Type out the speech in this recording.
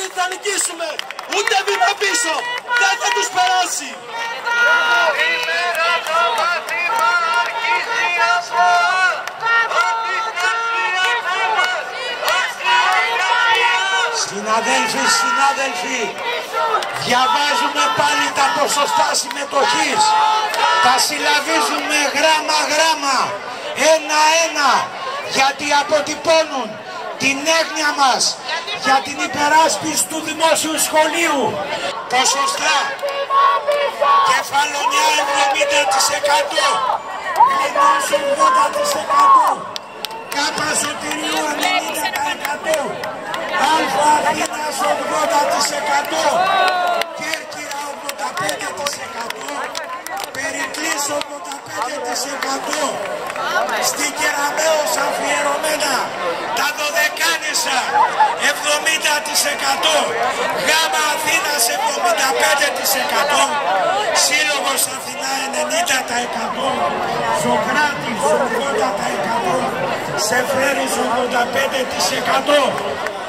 ότι θα νικήσουμε. Ούτε βήμα πίσω. Δεν θα τους περάσει. Συνάδελφοι, διαβάζουμε πάλι τα ποσοστά συμμετοχής. Τα συλλαβίζουμε γράμμα, ένα-ένα, γιατί αποτυπώνουν την έγνοια μας για την υπεράσπιση του δημόσιου σχολείου. Ποσοστά: Κεφαλονιά 70%, Λιμνός 80%, Κάπα Σωτηρίου 90%, Αλφα Αθήνας 80%, Κέρκυρα 85%, Περικλής 85%, στη Κεραμέως αφιερωμένα τα Δωδεκάνησα 70%, Γάμα Αθήνας 75%, Σύλλογος Αθηνά 90%, Σοκράτης 80%, Σεφέρης 85%.